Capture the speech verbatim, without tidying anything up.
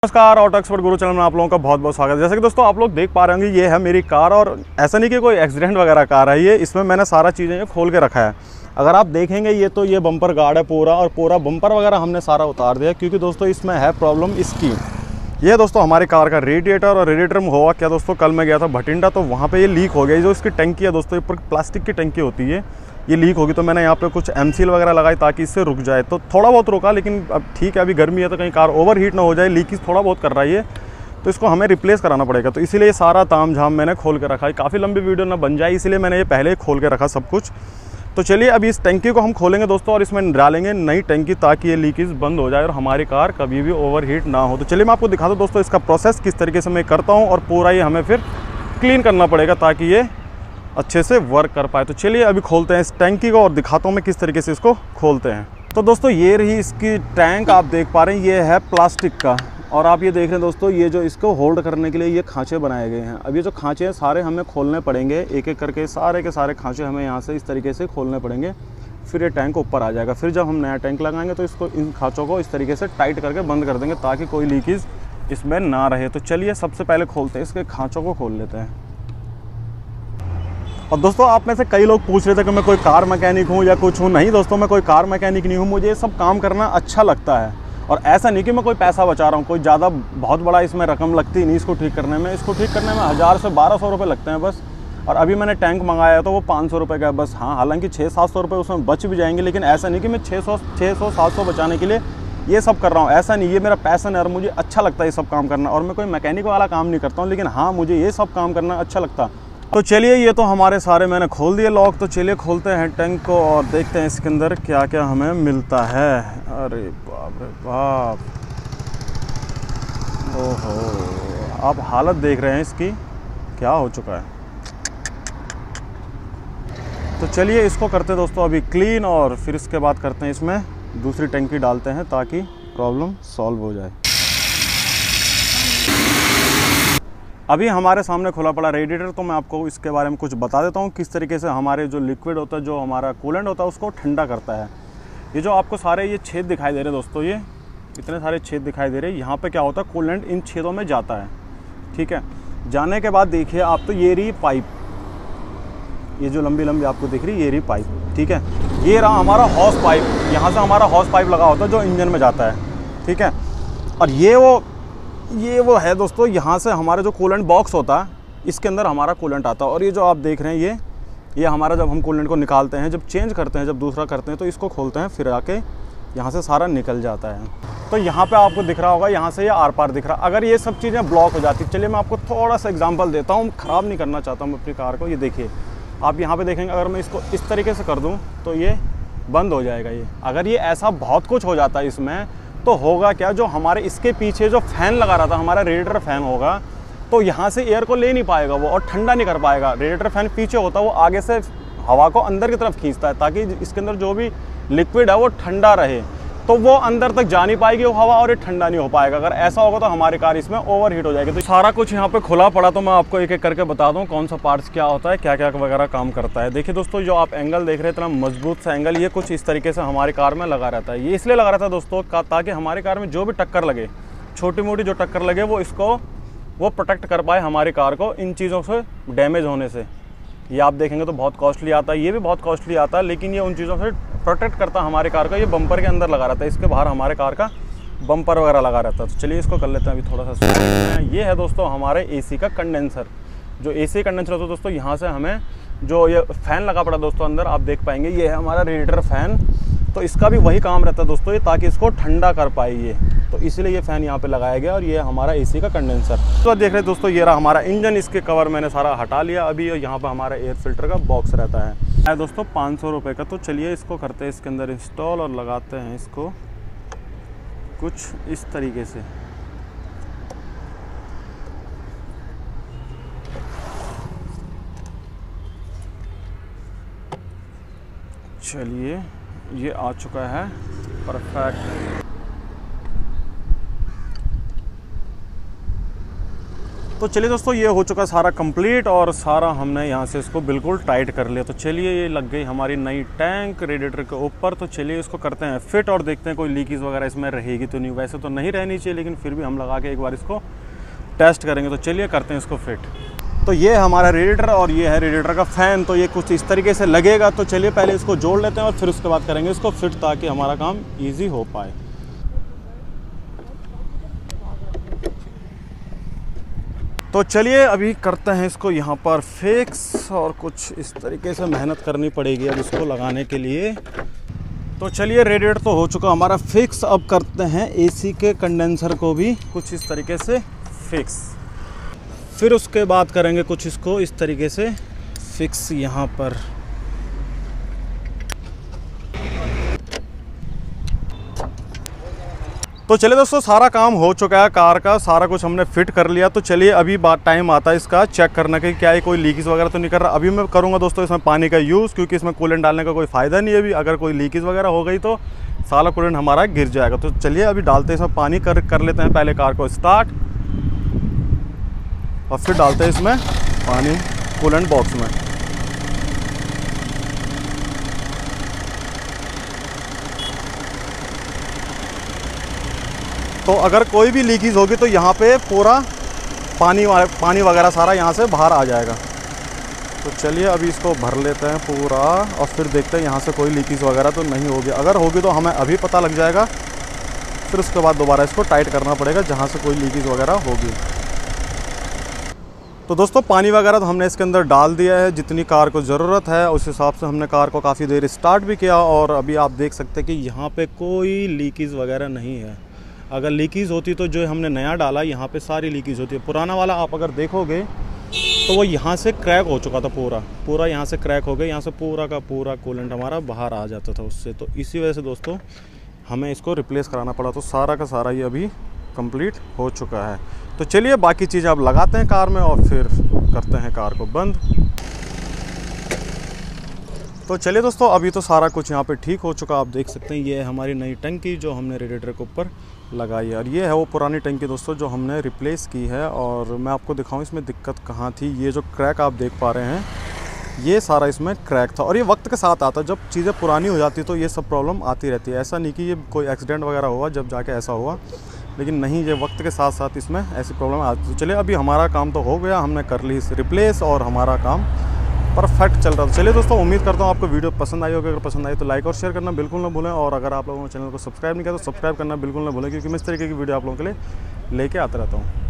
नमस्कार, auto expert गुरु channel में आप लोगों का बहुत बहुत स्वागत है। जैसे कि दोस्तों आप लोग देख पा रहे होंगे, ये है मेरी कार और ऐसा नहीं कि कोई एक्सीडेंट वगैरह कार है, ये इसमें मैंने सारा चीज़ें खोल के रखा है। अगर आप देखेंगे ये तो ये बम्पर गार्ड है पूरा, और पूरा बम्पर वगैरह हमने सारा उतार दिया क्योंकि दोस्तों इसमें है प्रॉब्लम इसकी। ये दोस्तों हमारी कार का रेडिएटर, और रेडिएटर में हुआ क्या दोस्तों, कल मैं गया था भटिंडा तो वहाँ पे ये लीक हो गया। जो इसकी टंकी है दोस्तों, ऊपर प्लास्टिक की टंकी होती है, ये लीक होगी। तो मैंने यहाँ पे कुछ एम सील वगैरह लगाई ताकि इससे रुक जाए। तो थोड़ा बहुत रुका, लेकिन अब ठीक है, अभी गर्मी है तो कहीं कार ओवर हीट ना हो जाए। लीकेज थोड़ा बहुत कर रहा है ये, तो इसको हमें रिप्लेस कराना पड़ेगा। तो इसीलिए सारा ताम झाम मैंने खोल के रखा है। काफ़ी लंबी वीडियो ना बन जाए, इसलिए मैंने ये पहले ही खोल के रखा सब कुछ। तो चलिए अभी इस टंकी को हम खोलेंगे दोस्तों, और इसमें डालेंगे नई टंकी ताकि ये लीकेज बंद हो जाए और हमारी कार कभी भी ओवर हीट ना हो। तो चलिए मैं आपको दिखा दूँ दोस्तों इसका प्रोसेस किस तरीके से मैं करता हूँ, और पूरा ये हमें फिर क्लीन करना पड़ेगा ताकि ये अच्छे से वर्क कर पाए। तो चलिए अभी खोलते हैं इस टैंकी को और दिखाता हूँ मैं किस तरीके से इसको खोलते हैं। तो दोस्तों ये रही इसकी टैंक, आप देख पा रहे हैं ये है प्लास्टिक का, और आप ये देख रहे हैं दोस्तों ये जो इसको होल्ड करने के लिए ये खांचे बनाए गए हैं। अब ये जो खांचे हैं सारे हमें खोलने पड़ेंगे, एक एक करके सारे के सारे खांचे हमें यहाँ से इस तरीके से खोलने पड़ेंगे, फिर ये टैंक ऊपर आ जाएगा। फिर जब हम नया टैंक लगाएंगे तो इसको इन खांचों को इस तरीके से टाइट करके बंद कर देंगे ताकि कोई लीकेज इसमें ना रहे। तो चलिए सबसे पहले खोलते हैं, इसके खांचों को खोल लेते हैं। और दोस्तों आप में से कई लोग पूछ रहे थे कि मैं कोई कार मैकेनिक हूँ या कुछ हूँ। नहीं दोस्तों, मैं कोई कार मैकेनिक नहीं हूँ। मुझे ये सब काम करना अच्छा लगता है, और ऐसा नहीं कि मैं कोई पैसा बचा रहा हूँ। कोई ज़्यादा बहुत बड़ा इसमें रकम लगती नहीं इसको ठीक करने में। इसको ठीक करने में हज़ार से बारह सौ रुपये लगते हैं बस। और अभी मैंने टैंक मंगाया तो वो पाँच सौ रुपये का है बस। हाँ, हालांकि छः सात सौ रुपये उसमें बच भी जाएंगे, लेकिन ऐसा नहीं कि मैं छः सौ छः सौ सात सौ बचाने के लिए ये सब कर रहा हूँ। ऐसा नहीं, ये मेरा पैसन है और मुझे अच्छा लगता है ये सब काम करना। और मैं कोई मैकेनिक वाला काम नहीं करता हूँ, लेकिन हाँ मुझे ये सब काम करना अच्छा लगता है। तो चलिए ये तो हमारे सारे मैंने खोल दिए लॉक। तो चलिए खोलते हैं टैंक को और देखते हैं इसके अंदर क्या क्या हमें मिलता है। अरे बाप रे बाप, ओहो, आप हालत देख रहे हैं इसकी क्या हो चुका है। तो चलिए इसको करते हैं दोस्तों अभी क्लीन, और फिर इसके बाद करते हैं इसमें दूसरी टंकी डालते हैं ताकि प्रॉब्लम सॉल्व हो जाए। अभी हमारे सामने खुला पड़ा रेडिएटर, तो मैं आपको इसके बारे में कुछ बता देता हूँ किस तरीके से हमारे जो लिक्विड होता है, जो हमारा कूलेंट होता है, उसको ठंडा करता है। ये जो आपको सारे ये छेद दिखाई दे रहे हैं दोस्तों, ये इतने सारे छेद दिखाई दे रहे हैं, यहाँ पे क्या होता है कूलेंट इन छेदों में जाता है। ठीक है, जाने के बाद देखिए आप, तो ये रही पाइप, ये जो लंबी लंबी आपको दिख रही है ये रही पाइप। ठीक है, ये रहा हमारा हॉस पाइप, यहाँ से हमारा हॉस पाइप लगा होता है जो इंजन में जाता है। ठीक है, और ये वो ये वो है दोस्तों, यहाँ से हमारा जो कूलेंट बॉक्स होता है इसके अंदर हमारा कूलेंट आता है। और ये जो आप देख रहे हैं ये ये हमारा, जब हम कूलेंट को निकालते हैं, जब चेंज करते हैं, जब दूसरा करते हैं, तो इसको खोलते हैं, फिर आके यहाँ से सारा निकल जाता है। तो यहाँ पे आपको दिख रहा होगा, यहाँ से ये आर पार दिख रहा। अगर ये सब चीज़ें ब्लॉक हो जाती, चलिए मैं आपको थोड़ा सा एग्जांपल देता हूँ, ख़राब नहीं करना चाहता हूँ अपनी कार को। ये देखिए आप यहाँ पे देखेंगे, अगर मैं इसको इस तरीके से कर दूँ तो ये बंद हो जाएगा। ये अगर ये ऐसा बहुत कुछ हो जाता है इसमें, तो होगा क्या, जो हमारे इसके पीछे जो फ़ैन लगा रहा था, हमारा रेडिएटर फ़ैन होगा, तो यहाँ से एयर को ले नहीं पाएगा वो, और ठंडा नहीं कर पाएगा। रेडिएटर फ़ैन पीछे होता है, वो आगे से हवा को अंदर की तरफ खींचता है ताकि इसके अंदर जो भी लिक्विड है वो ठंडा रहे। तो वो अंदर तक जा नहीं पाएगी वो हवा, और ये ठंडा नहीं हो पाएगा। अगर ऐसा होगा तो हमारी कार इसमें ओवर हीट हो जाएगी। तो सारा कुछ यहाँ पे खुला पड़ा, तो मैं आपको एक एक करके बता दूँ कौन सा पार्ट्स क्या होता है, क्या क्या वगैरह काम करता है। देखिए दोस्तों, जो आप एंगल देख रहे हैं, इतना मजबूत सा एंगल, ये कुछ इस तरीके से हमारी कार में लगा रहता है। ये इसलिए लगा रहता है दोस्तों ताकि हमारी कार में जो भी टक्कर लगे, छोटी मोटी जो टक्कर लगे, वो इसको वो प्रोटेक्ट कर पाए हमारी कार को इन चीज़ों से डैमेज होने से। ये आप देखेंगे तो बहुत कॉस्टली आता है, ये भी बहुत कॉस्टली आता है, लेकिन ये उन चीज़ों से प्रोटेक्ट करता है हमारी कार को। ये बम्पर के अंदर लगा रहता है, इसके बाहर हमारे कार का बम्पर वगैरह लगा रहता है। तो चलिए इसको कर लेते हैं अभी थोड़ा सा। ये है दोस्तों हमारे एसी का कंडेंसर। जो एसी कंडेंसर होता है दोस्तों, यहाँ से हमें जो ये फ़ैन लगा पड़ा दोस्तों अंदर, आप देख पाएंगे ये है हमारा रेडिएटर फ़ैन। तो इसका भी वही काम रहता है दोस्तों, ये ताकि इसको ठंडा कर पाए ये, तो इसीलिए ये फ़ैन यहाँ पे लगाया गया। और ये हमारा एसी का कंडेंसर। तो देख रहे हैं दोस्तों, ये रहा हमारा इंजन, इसके कवर मैंने सारा हटा लिया अभी। यहाँ पर हमारा एयर फिल्टर का बॉक्स रहता है है दोस्तों पाँच सौ रुपये का। तो चलिए इसको करते हैं इसके अंदर इंस्टॉल, और लगाते हैं इसको कुछ इस तरीके से। चलिए ये आ चुका है परफेक्ट। तो चलिए दोस्तों, ये हो चुका सारा कंप्लीट और सारा हमने यहाँ से इसको बिल्कुल टाइट कर लिया। तो चलिए, ये लग गई हमारी नई टैंक रेडिएटर के ऊपर। तो चलिए इसको करते हैं फिट और देखते हैं कोई लीकेज वगैरह इसमें रहेगी तो नहीं। वैसे तो नहीं रहनी चाहिए, लेकिन फिर भी हम लगा के एक बार इसको टेस्ट करेंगे। तो चलिए करते हैं इसको फिट। तो ये हमारा रेडिएटर और ये है रेडिएटर का फ़ैन। तो ये कुछ इस तरीके से लगेगा। तो चलिए पहले इसको जोड़ लेते हैं और फिर उसके बाद करेंगे इसको फिट, ताकि हमारा काम ईजी हो पाए। तो चलिए अभी करते हैं इसको यहाँ पर फिक्स, और कुछ इस तरीके से मेहनत करनी पड़ेगी अब इसको लगाने के लिए। तो चलिए, रेडिएटर तो हो चुका हमारा फिक्स। अब करते हैं एसी के कंडेंसर को भी कुछ इस तरीके से फिक्स। फिर उसके बाद करेंगे कुछ इसको इस तरीके से फिक्स यहाँ पर। तो चलिए दोस्तों, सारा काम हो चुका है कार का, सारा कुछ हमने फिट कर लिया। तो चलिए अभी बात टाइम आता है इसका चेक करने का, क्या है कोई लीकेज वगैरह तो नहीं कर रहा। अभी मैं करूंगा दोस्तों इसमें पानी का यूज़, क्योंकि इसमें कूलेंट डालने का कोई फ़ायदा नहीं है अभी। अगर कोई लीकेज वगैरह हो गई तो सारा कूलेंट हमारा गिर जाएगा। तो चलिए अभी डालते हैं इसमें पानी, कर कर लेते हैं पहले कार को स्टार्ट, और फिर डालते हैं इसमें पानी कूलेंट बॉक्स में। तो अगर कोई भी लीकेज होगी तो यहाँ पे पूरा पानी पानी वगैरह सारा यहाँ से बाहर आ जाएगा। तो चलिए अभी इसको भर लेते हैं पूरा, और फिर देखते हैं यहाँ से कोई लीकेज वगैरह तो नहीं होगी। अगर होगी तो हमें अभी पता लग जाएगा, फिर उसके बाद दोबारा इसको टाइट करना पड़ेगा जहाँ से कोई लीकेज वगैरह होगी। तो दोस्तों, पानी वगैरह तो हमने इसके अंदर डाल दिया है जितनी कार को ज़रूरत है। उस हिसाब से हमने कार को काफ़ी देर स्टार्ट भी किया, और अभी आप देख सकते हैं कि यहाँ पे कोई लीकेज वगैरह नहीं है। अगर लीकेज होती तो जो हमने नया डाला यहाँ पे सारी लीकेज होती है। पुराना वाला आप अगर देखोगे तो वो यहाँ से क्रैक हो चुका था, पूरा पूरा यहाँ से क्रैक हो गया, यहाँ से पूरा का पूरा कूलेंट हमारा बाहर आ जाता था उससे। तो इसी वजह से दोस्तों हमें इसको रिप्लेस कराना पड़ा। तो सारा का सारा ये अभी कंप्लीट हो चुका है। तो चलिए बाकी चीज़ें अब लगाते हैं कार में और फिर करते हैं कार को बंद। तो चलिए दोस्तों, अभी तो सारा कुछ यहाँ पे ठीक हो चुका। आप देख सकते हैं ये है हमारी नई टंकी जो हमने रेडिएटर के ऊपर लगाई है, और ये है वो पुरानी टंकी दोस्तों जो हमने रिप्लेस की है। और मैं आपको दिखाऊं इसमें दिक्कत कहाँ थी। ये जो क्रैक आप देख पा रहे हैं, ये सारा इसमें क्रैक था, और ये वक्त के साथ आता है। जब चीज़ें पुरानी हो जाती तो ये सब प्रॉब्लम आती रहती है। ऐसा नहीं कि ये कोई एक्सीडेंट वगैरह हुआ जब जाके ऐसा हुआ, लेकिन नहीं, ये वक्त के साथ साथ इसमें ऐसी प्रॉब्लम आती। तो चलिए अभी हमारा काम तो हो गया, हमने कर ली इसे रिप्लेस और हमारा काम परफेक्ट चल रहा था। चलिए दोस्तों, उम्मीद करता हूँ आपको वीडियो पसंद आई होगी। अगर पसंद आई तो लाइक और शेयर करना बिल्कुल ना भूलें, और अगर आप लोगों ने चैनल को सब्सक्राइब नहीं किया तो सब्सक्राइब करना बिल्कुल ना भूलें, क्योंकि मैं इस तरीके की वीडियो आप लोगों के लिए लेके आता रहता हूँ।